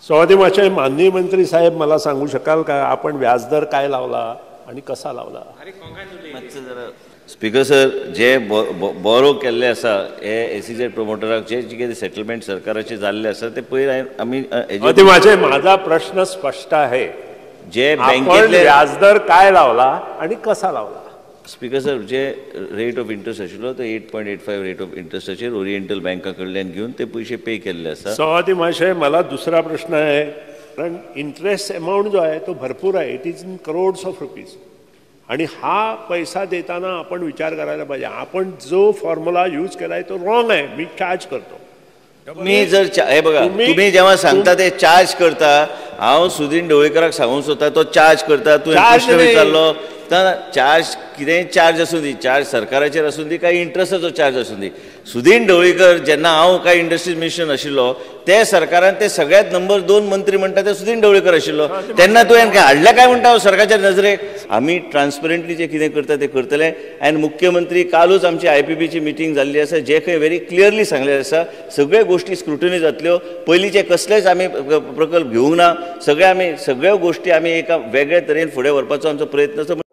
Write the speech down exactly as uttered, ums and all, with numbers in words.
सभापती माननीय मंत्री साहेब मला सांगू शकाल का आपण व्याजदर काय लावला आणि कसा लावला? स्पीकर सर, जे बोरो केल्ले आसा हे एसीजेड प्रोमोटराक जे कितें सेटलमेंट सरकाराचे जाल्ले आसा ते पयर आमी माझा प्रश्न स्पष्ट आहे. जे बँकेतले व्याजदर काय लावला आणि कसा लावला? स्पीकर सर, जे रेट ऑफ इंटरेस्ट आशिल्लो तो eight point eight five rate of इंटरेस्टाचेर ओरिएंटल बँका कडल्यान घेवन ते पयशे पे केल्ले आसा. सभापती महाशय, मला दुसरा प्रश्न आहे. कारण इंटरेस्ट अमाउंट जो आहे तो भरपूर आहे. It is in crores of rupees. आणि हा पैसा देताना आपण विचार करायला पाहिजे. आपण जो फॉर्म्युला यूज केलाय तो रॉंग आहे. मी चार्ज करतो. तुम्ही जर हे बघा, तुम्ही जेव्हा सांगता ते चार्ज करता, हांव सुदीन ढवळीकराक सांगूंक सोदता तो चार्ज करता. तुवें प्रश्न विचारलो चार्ज कितें चार्ज आसूं दी, चार्ज सरकाराचेर आसूं दी काय इंट्रस्टाचो चार्ज आसूं दी. सुदीन ढवळीकर जेन्ना हांव काय इंडस्ट्रीज मिनिस्टर आशिल्लो ते सरकारान ते सगळ्यात नंबर दोन मंत्री म्हणटा ते सुदीन ढवळीकर आशिल्लो. तेन्ना तुवें काय हाडलें काय म्हणटा सरकारच्या नजरेक? आमी ट्रान्सपरंटली जे कितें करता ते करतले. आनी मुख्यमंत्री कालूच आमची आय पी पीची मिटींग जाल्ली आसा, जे खंय व्हेरी क्लियरली सांगलेलें आसा सगळ्यो गोश्टी स्क्रुटनी जातल्यो. पयलींचे कसलेच आमी प्रकल्प घेवंक ना. सगळे आमी सगळ्यो गोश्टी आमी एका वेगळ्या तरेन फुडें व्हरपाचो आमचो प्रयत्न आसा.